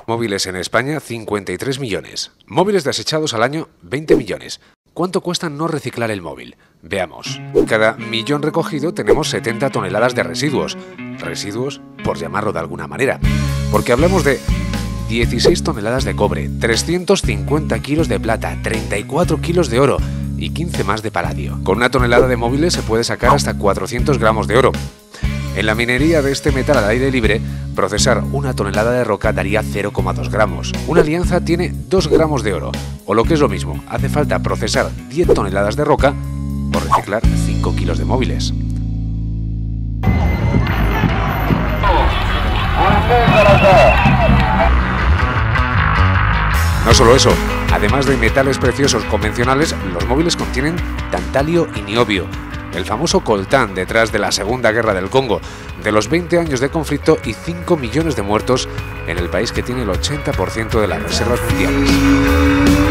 Móviles en España, 53 millones. Móviles desechados al año, 20 millones. ¿Cuánto cuesta no reciclar el móvil? Veamos. Cada millón recogido tenemos 70 toneladas de residuos. Residuos, por llamarlo de alguna manera. Porque hablamos de 16 toneladas de cobre, 350 kilos de plata, 34 kilos de oro y 15 más de paladio. Con una tonelada de móviles se puede sacar hasta 400 gramos de oro. En la minería de este metal al aire libre, procesar una tonelada de roca daría 0,2 gramos. Una alianza tiene 2 gramos de oro. O lo que es lo mismo, hace falta procesar 10 toneladas de roca o reciclar 5 kilos de móviles. No solo eso, además de metales preciosos convencionales, los móviles contienen tantalio y niobio, el famoso coltán detrás de la Segunda Guerra del Congo, de los 20 años de conflicto y 5 millones de muertos en el país que tiene el 80% de las reservas mundiales.